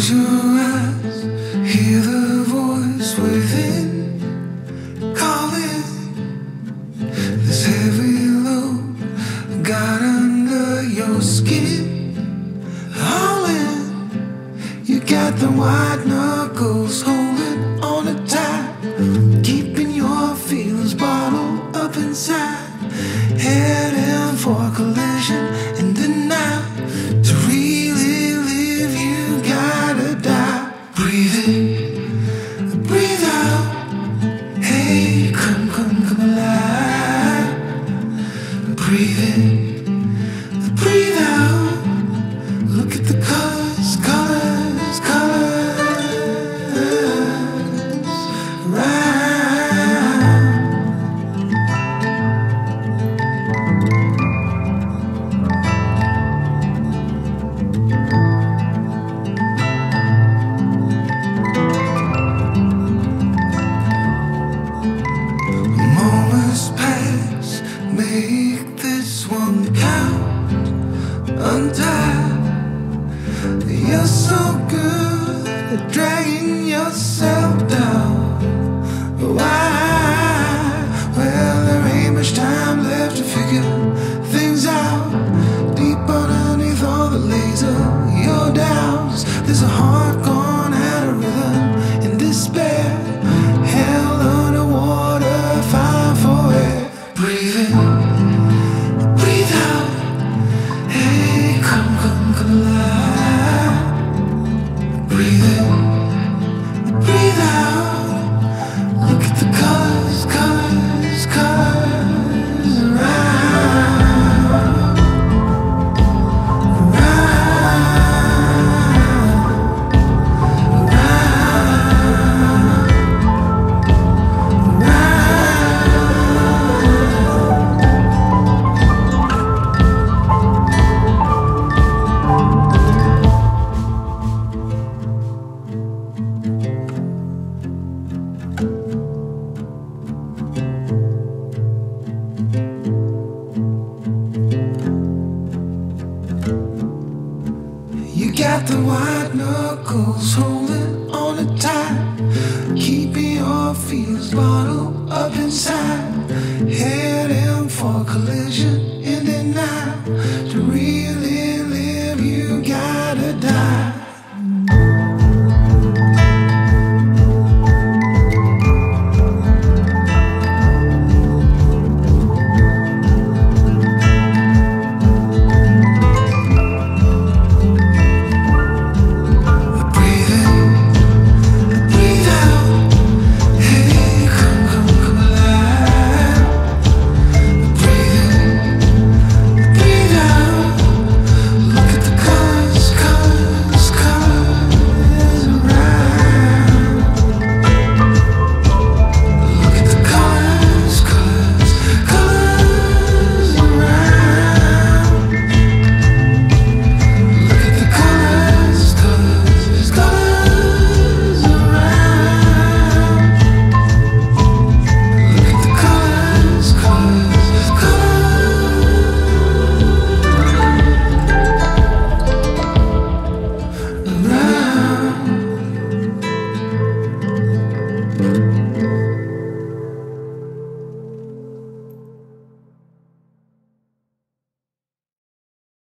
Close your eyes, hear the voice within calling. This heavy load got under your skin, all in. You got the white knuckles holding on it tight, keeping your feelings bottled up inside, heading for a collision in the night. To really live, you gotta die. Breathe in, breathe out. Hey, come alive. Breathe in, breathe out. Look at the colors, colors, colors around. Moments pass, make this one count. Untie. You're so good at dragging yourself down. Why? Well, there ain't much time left to figure things out. Deep underneath all the laser, your doubts, there's a heart gone out of rhythm in despair. Hell underwater, fine for air. Breathe in, breathe out. Hey, come alive. Breathe in, breathe out. Look at the colors, colors, colors around. You got the white knuckles holding on it tight, keeping your feelings bottled up inside, heading for a collision in the night. To really live, you gotta die.